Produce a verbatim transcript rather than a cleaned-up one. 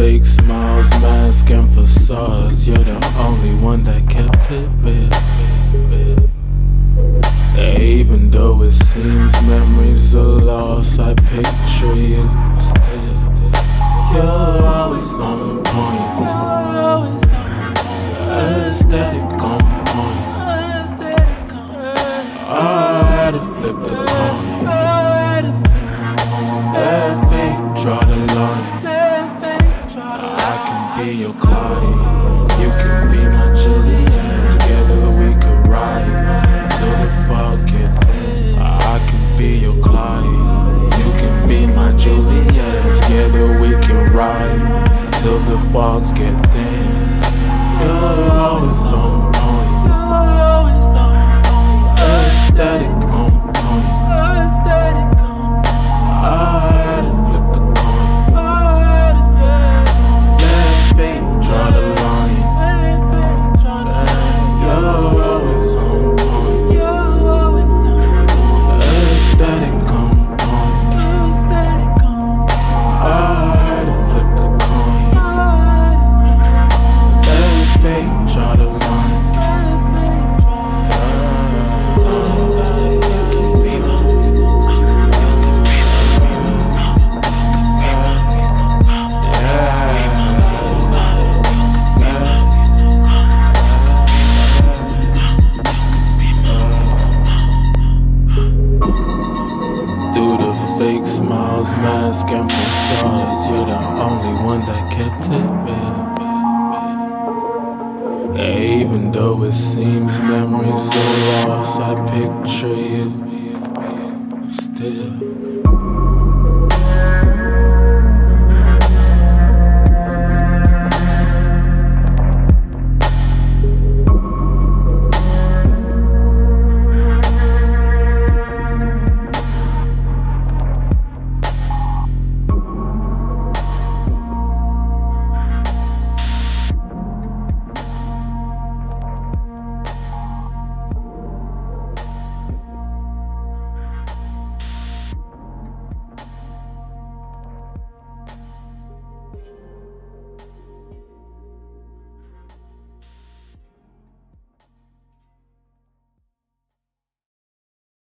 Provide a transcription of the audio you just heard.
fake smiles, masks and facades, you're the only one that kept it real. Even though it seems memories are lost, I picture you still. You're always on point, aesthetic on point. I had to flip the coin. Let fate draw the line. I can be your client, you can be my Juliet. Together we could ride till the falls get thin. I can be your client, you can be my Juliet. Together we can ride till the falls get thin. You're always on point, aesthetic on point. I had to flip the coin. Let fate draw the line. You're always on point, aesthetic on point. I had to flip the coin. Let fate draw the line. Through the fake smiles, masks and facades, you're the only one that kept it real. Even though it seems memories are lost, I picture you still.